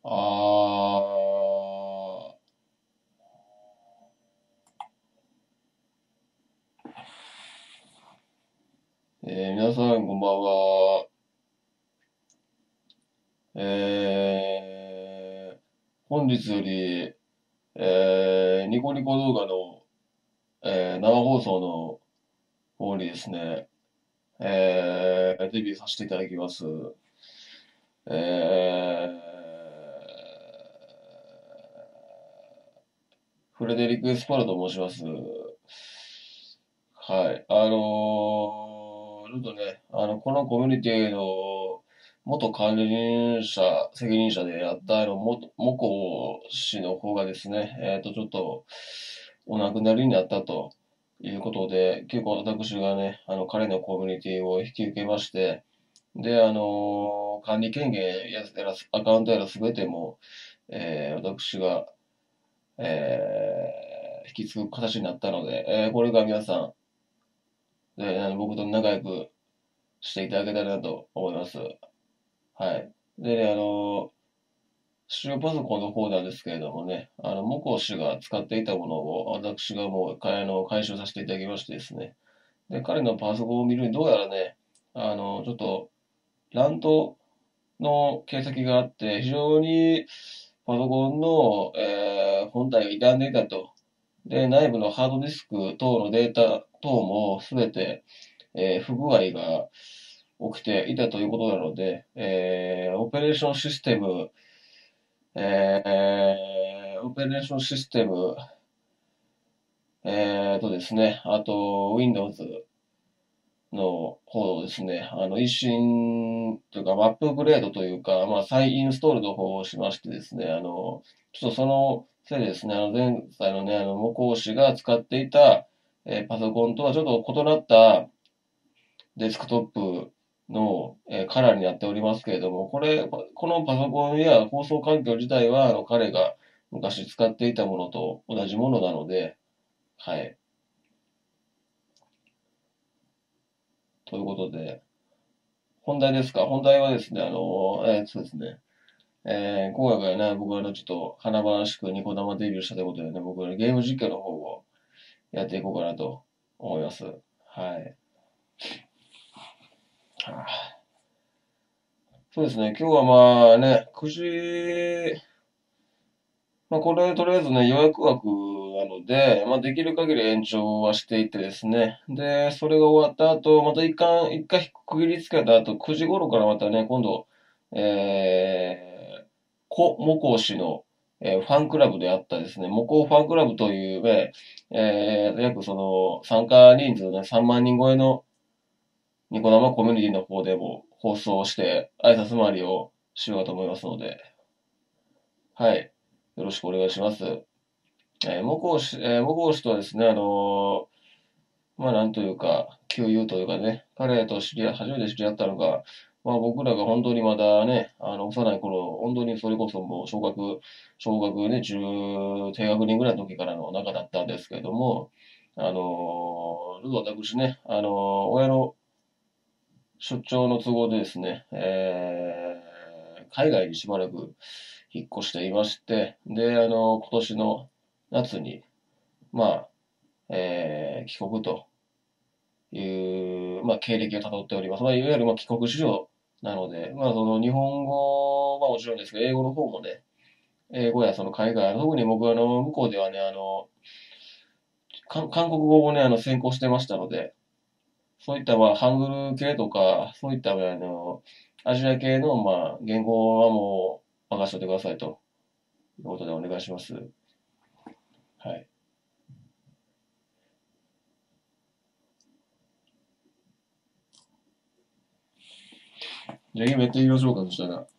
あ皆さんこんばんは。本日より、ニコニコ動画の、生放送の方にですね、デビューさせていただきます。フレデリック・エスパルと申します。はい。ちょっとね、このコミュニティの元管理者、責任者であったモコ氏の方がですね、ちょっとお亡くなりになったということで、結構私がね、彼のコミュニティを引き受けまして、で、管理権限アカウントやらすべても、私が、引き継ぐ形になったので、これから皆さん、僕と仲良くしていただけたらなと思います。はい。でね、使用パソコンの方なんですけれどもね、向こう氏が使っていたものを私がもう、回収させていただきましてですね。で、彼のパソコンを見るにどうやらね、ちょっと、乱闘の形跡があって、非常にパソコンの、本体が傷んでいたと。で、内部のハードディスク等のデータ等もすべて、不具合が起きていたということなので、オペレーションシステム、オペレーションシステム、ですね、あと、Windows の方をですね、一新というか、アップグレードというか、まあ、再インストールの方をしましてですね、ちょっとそのせいでですね、前回のね、模倣士が使っていた、パソコンとはちょっと異なったデスクトップの、カラーになっておりますけれども、このパソコンや放送環境自体は、彼が昔使っていたものと同じものなので、はい。ということで、本題ですか。本題はですね、そうですね。今回からね、僕はちょっと華々しくニコ生デビューしたということでね、僕はゲーム実況の方をやっていこうかなと思います。はい。そうですね、今日はまあね、9時、まあこれとりあえずね、予約枠なので、まあできる限り延長はしていってですね、で、それが終わった後、また一回区切りつけた後、9時頃からまたね、今度、モコ氏の、ファンクラブであったですね、モコファンクラブという、約その参加人数ね、3万人超えのニコ生コミュニティの方でも放送して挨拶回りをしようと思いますので、はい。よろしくお願いします。モコ氏とはですね、まあなんというか、旧友というかね、彼と初めて知り合ったのが、まあ僕らが本当にまだね、幼い頃、本当にそれこそもう小学ね、低学年ぐらいの時からの仲だったんですけれども、私ね、親の出張の都合でですね、海外にしばらく引っ越していまして、で、今年の夏に、まあ、帰国という、まあ、経歴をたどっております。まあ、いわゆる、まあ、帰国子女なので、まあ、その日本語はもちろんですけど、英語の方もね、英語やその海外、特に僕は向こうではね、韓国語をね、専攻してましたので、そういったまあ、ハングル系とか、そういったアジア系のまあ、言語はもう任せておいてくださいということでお願いします。はい。じゃあ、今やってみましょうか、そしたら。